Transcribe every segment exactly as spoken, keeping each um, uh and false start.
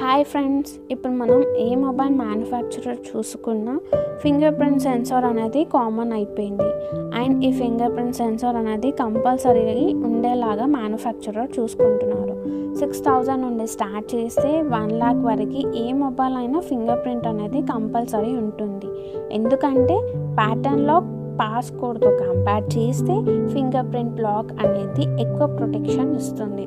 Hi friends, ఇప్పుడు మనం ఏ మొబైల్ మ్యానుఫ్యాక్చరర్ చూసుకున్నా ఫింగర్ ప్రింట్ సెన్సార్ అనేది కామన్ అయిపోయింది. అండ్ ఈ ఫింగర్ ప్రింట్ సెన్సార్ అనేది కంపల్సరీ ఉండేలాగా మ్యానుఫ్యాక్చరర్ చూసుకుంటున్నారు. సిక్స్ థౌజండ్ నుండి స్టార్ట్ చేస్తే వన్ ల్యాక్ వరకు ఏ మొబైల్ అయినా ఫింగర్ ప్రింట్ అనేది కంపల్సరీ ఉంటుంది. ఎందుకంటే ప్యాటర్న్లో పాస్ కోడ్తో కంపేర్ చేస్తే ఫింగర్ ప్రింట్ లాక్ అనేది ఎక్కువ ప్రొటెక్షన్ ఇస్తుంది.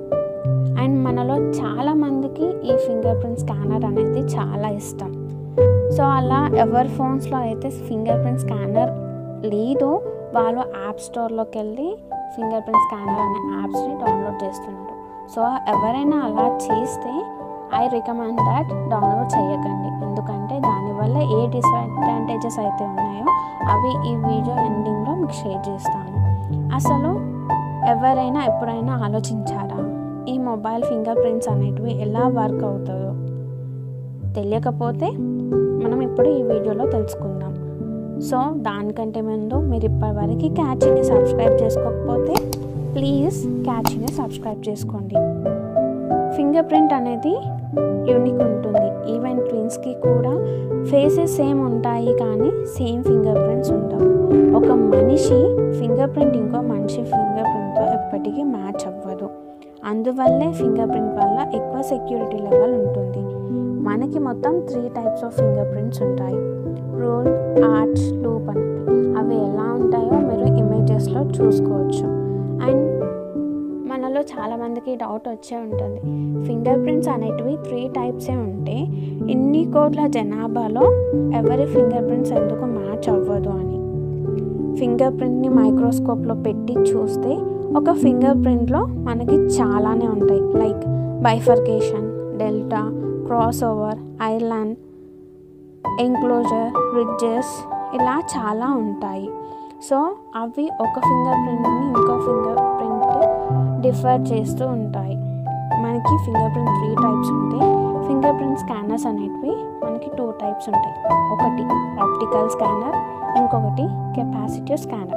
అండ్ మనలో చాలామందికి ఈ ఫింగర్ ప్రింట్ స్కానర్ అనేది చాలా ఇష్టం. సో అలా ఎవరి ఫోన్స్లో అయితే ఫింగర్ ప్రింట్ స్కానర్ లేదో వాళ్ళు యాప్ స్టోర్లోకి వెళ్ళి ఫింగర్ ప్రింట్ స్కానర్ అనే యాప్స్ని డౌన్లోడ్ చేస్తున్నారు. సో ఎవరైనా అలా చేస్తే ఐ రికమెండ్ దట్ డౌన్లోడ్ చేయకండి. ఎందుకంటే దానివల్ల ఏ డిసడ్వాంటేజెస్ అయితే ఉన్నాయో అవి ఈ వీడియో ఎండింగ్లో మీకు షేర్ చేస్తాను. అసలు ఎవరైనా ఎప్పుడైనా ఆలోచించారా ఈ మొబైల్ ఫింగర్ ప్రింట్స్ అనేటివి ఎలా వర్క్ అవుతాయో? తెలియకపోతే మనం ఇప్పుడు ఈ వీడియోలో తెలుసుకుందాం. సో దానికంటే ముందు మీరు ఇప్పటివరకు క్యాచ్ని సబ్స్క్రైబ్ చేసుకోకపోతే ప్లీజ్ క్యాచ్ని సబ్స్క్రైబ్ చేసుకోండి. ఫింగర్ ప్రింట్ అనేది యూనిక్ ఉంటుంది. ఈవెన్ ట్విన్స్కి కూడా ఫేసెస్ సేమ్ ఉంటాయి కానీ సేమ్ ఫింగర్ ప్రింట్స్ ఉండవు. ఒక మనిషి ఫింగర్ ప్రింట్ ఇంకో మనిషి ఫింగర్ ప్రింట్తో ఎప్పటికీ మ్యాచ్ అవ్వదు. అందువల్లే ఫింగర్ ప్రింట్ వల్ల ఎక్కువ సెక్యూరిటీ లెవెల్ ఉంటుంది. మనకి మొత్తం three types of finger prints ఉంటాయి. రోల్, ఆర్చ్, లూప్ అనేది. అవి ఎలా ఉంటాయో మీరు ఇమేజెస్లో చూసుకోవచ్చు. అండ్ మనలో చాలామందికి డౌట్ వచ్చే ఉంటుంది, ఫింగర్ ప్రింట్స్ అనేటివి త్రీ టైప్సే ఉంటే ఇన్ని కోట్ల జనాభాలో ఎవరి ఫింగర్ ప్రింట్స్ ఎందుకు మ్యాచ్ అవ్వదు అని. ఫింగర్ ప్రింట్ని మైక్రోస్కోప్లో పెట్టి చూస్తే ఒక ఫింగర్ ప్రింట్లో మనకి చాలానే ఉంటాయి. Like bifurcation, delta, cross over, island, enclosure, ridges, ఇలా చాలా ఉంటాయి. సో అవి ఒక ఫింగర్ ప్రింట్ని ఇంకో ఫింగర్ ప్రింట్ డిఫర్ చేస్తూ ఉంటాయి. మనకి ఫింగర్ ప్రింట్ త్రీ టైప్స్ ఉంటాయి. ఫింగర్ ప్రింట్ స్కానర్స్ అనేటివి మనకి టూ టైప్స్ ఉంటాయి. ఒకటి ఆప్టికల్ స్కానర్, ఇంకొకటి కెపాసిటివ్ స్కానర్.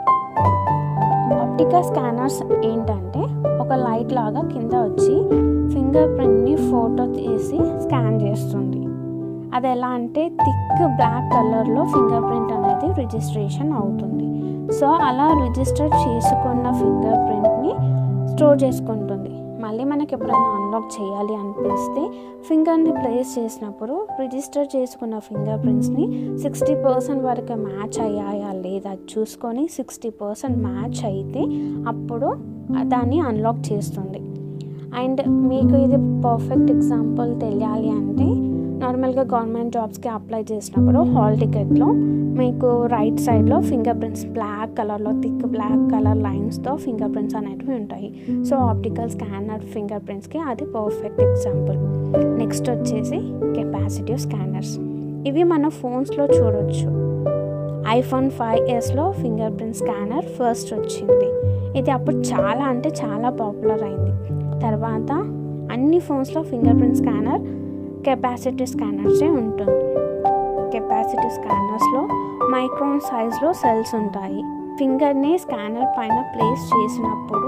ఆప్టికల్ స్కానర్స్ ఏంటంటే ఒక లైట్ లాగా కింద వచ్చి ఫింగర్ ప్రింట్ని ఫోటో తీసి స్కాన్ చేస్తుంది. అది ఎలా అంటే థిక్ బ్లాక్ కలర్లో ఫింగర్ ప్రింట్ అనేది రిజిస్ట్రేషన్ అవుతుంది. సో అలా రిజిస్టర్ చేసుకున్న ఫింగర్ ప్రింట్ని స్టోర్ చేసుకుంటుంది. మళ్ళీ మనకి ఎప్పుడైనా అన్లాక్ చేయాలి అనిపిస్తే ఫింగర్ని ప్లేస్ చేసినప్పుడు రిజిస్టర్ చేసుకున్న ఫింగర్ ప్రింట్స్ని సిక్స్టీ పర్సెంట్ వరకు మ్యాచ్ అయ్యాయా లేదా చూసుకొని సిక్స్టీ పర్సెంట్ మ్యాచ్ అయితే అప్పుడు దాన్ని అన్లాక్ చేస్తుంది. అండ్ మీకు ఇది పర్ఫెక్ట్ ఎగ్జాంపుల్ తెలియాలి అంటే నార్మల్గా గవర్నమెంట్ జాబ్స్కి అప్లై చేసినప్పుడు హాల్ టికెట్లో మీకు రైట్ సైడ్లో ఫింగర్ ప్రింట్స్ బ్లాక్ కలర్లో థిక్ బ్లాక్ కలర్ లైన్స్తో ఫింగర్ ప్రింట్స్ అనేటివి ఉంటాయి. సో ఆప్టికల్ స్కానర్ ఫింగర్ ప్రింట్స్కి అది పర్ఫెక్ట్ ఎగ్జాంపుల్. నెక్స్ట్ వచ్చేసి కెపాసిటివ్ స్కానర్స్. ఇవి మన ఫోన్స్లో చూడొచ్చు. ఐఫోన్ ఫైవ్ ఎస్లో ఫింగర్ ప్రింట్ స్కానర్ ఫస్ట్ వచ్చింది. ఇది అప్పుడు చాలా అంటే చాలా పాపులర్ అయింది. తర్వాత అన్ని ఫోన్స్లో ఫింగర్ ప్రింట్ స్కానర్ కెపాసిటివ్ స్కానర్సే ఉంటుంది. కెపాసిటివ్ స్కానర్స్లో మైక్రాన్ సైజ్లో సెల్స్ ఉంటాయి. ఫింగర్ని స్కానర్ పైన ప్లేస్ చేసినప్పుడు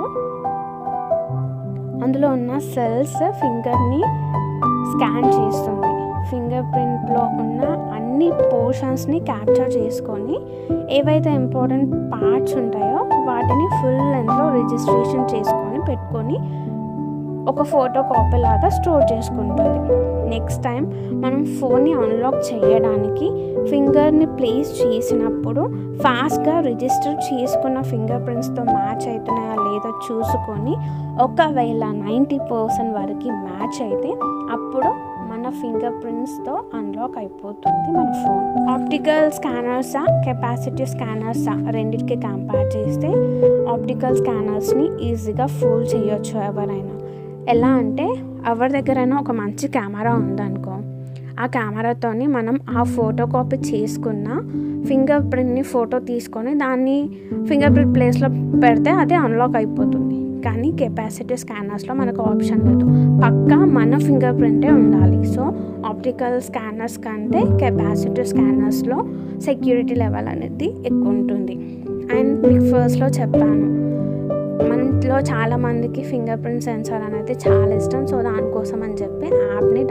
అందులో ఉన్న సెల్స్ ఫింగర్ని స్కాన్ చేస్తుంది. ఫింగర్ ప్రింట్లో ఉన్న అన్ని పోర్షన్స్ని క్యాప్చర్ చేసుకొని ఏవైతే ఇంపార్టెంట్ పార్ట్స్ ఉంటాయో వాటిని ఫుల్ లెంత్లో రిజిస్ట్రేషన్ చేసుకొని పెట్టుకొని ఒక ఫోటో కాపీ లాగా స్టోర్ చేసుకుంటుంది. నెక్స్ట్ టైం మనం ఫోన్ని అన్లాక్ చేయడానికి ఫింగర్ని ప్లేస్ చేసినప్పుడు ఫాస్ట్గా రిజిస్టర్ చేసుకున్న ఫింగర్ ప్రింట్స్తో మ్యాచ్ అవుతున్నాయా లేదో చూసుకొని ఒకవేళ నైంటీ పర్సెంట్ వరకు మ్యాచ్ అయితే అప్పుడు మన ఫింగర్ ప్రింట్స్తో అన్లాక్ అయిపోతుంది మన ఫోన్. ఆప్టికల్ స్కానర్సా కెపాసిటివ్ స్కానర్సా రెండింటికి కంపేర్ చేస్తే ఆప్టికల్ స్కానర్స్ని ఈజీగా ఫూల్ చేయొచ్చు ఎవరైనా. ఎలా అంటే ఎవరి దగ్గరైనా ఒక మంచి కెమెరా ఉందనుకో, ఆ కెమెరాతోని మనం ఆ ఫోటో కాపీ చేసుకున్న ఫింగర్ ప్రింట్ని ఫోటో తీసుకొని దాన్ని ఫింగర్ ప్రింట్ ప్లేస్లో పెడితే అది అన్లాక్ అయిపోతుంది. కానీ కెపాసిటివ్ స్కానర్స్లో మనకు ఆప్షన్ లేదు, పక్కా మన ఫింగర్ ప్రింటే ఉండాలి. సో ఆప్టికల్ స్కానర్స్ కంటే కెపాసిటివ్ స్కానర్స్లో సెక్యూరిటీ లెవెల్ అనేది ఎక్కువ ఉంటుంది. అండ్ మీకు ఫస్ట్లో చెప్పాను మనలో చాలామందికి ఫింగర్ ప్రింట్ సెన్సార్ అనేది చాలా ఇష్టం. సో దానికోసం అని చెప్పి యాప్ని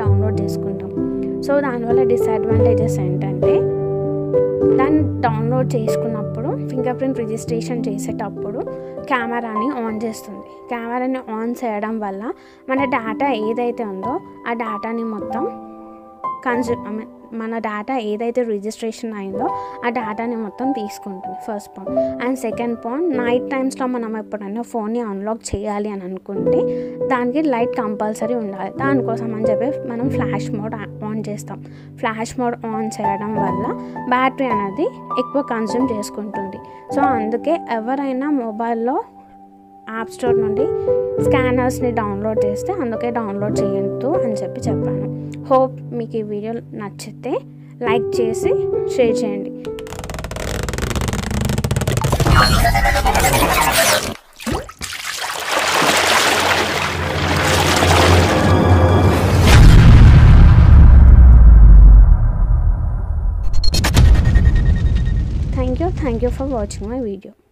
సో దానివల్ల డిసడ్వాంటేజెస్ ఏంటంటే దాన్ని డౌన్లోడ్ చేసుకున్నప్పుడు ఫింగర్ ప్రింట్ రిజిస్ట్రేషన్ చేసేటప్పుడు కెమెరాని ఆన్ చేస్తుంది. కెమెరాని ఆన్ చేయడం వల్ల మన డేటా ఏదైతే ఉందో ఆ డేటాని మొత్తం కన్జ్యూమ్ ఐ మీన్ మన డేటా ఏదైతే రిజిస్ట్రేషన్ అయిందో ఆ డేటాని మొత్తం తీసుకుంటుంది, first point. And second point, night టైమ్స్లో మనం ఎప్పుడైనా ఫోన్ని అన్లాక్ చేయాలి అని అనుకుంటే దానికి లైట్ కంపల్సరీ ఉండాలి. దానికోసం అని చెప్పి మనం ఫ్లాష్ మోడ్ ఆన్ చేస్తాం. ఫ్లాష్ మోడ్ ఆన్ చేయడం వల్ల బ్యాటరీ అనేది ఎక్కువ కన్జ్యూమ్ చేసుకుంటుంది. సో అందుకే ఎవరైనా మొబైల్లో యాప్ స్టోర్ నుండి స్కానర్స్ని డౌన్లోడ్ చేస్తే అందుకే డౌన్లోడ్ చేయొద్దు అని చెప్పి చెప్పాను. హోప్ మీకు ఈ వీడియో నచ్చితే లైక్ చేసి షేర్ చేయండి. Thank you thank you for watching my video.